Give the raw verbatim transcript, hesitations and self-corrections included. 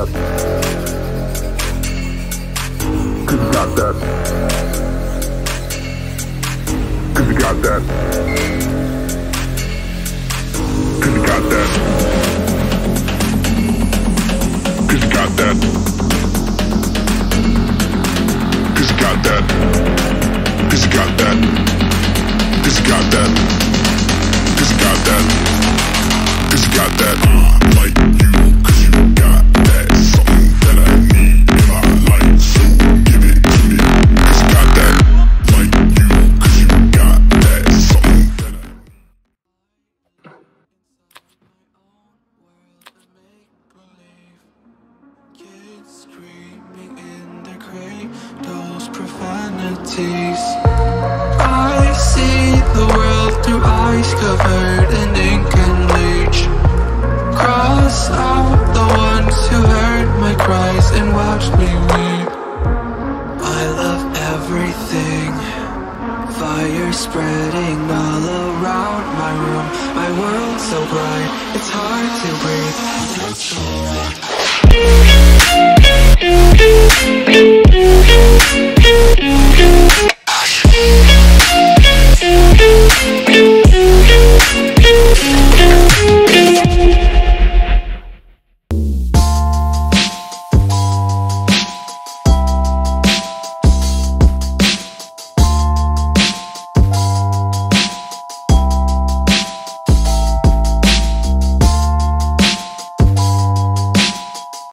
that. Cause you got that. Cause you got that. Cause you got that. Cause you got that. Cause you got that. Cause you got that. Cause you got that. Cause you got that. Cause you got that. I like you, cause you got that. Something that I need in my life, so give it to me. Cause you got that. Like you, cause you got that. Something that I need. Kids screaming in their cradles, profanities. I see the world through eyes covered in ink and bleach. Cross out the ones who heard my cries and watched me weep. I love everything. Fire spreading all around my room. My world so bright, it's hard to breathe. It's so bright.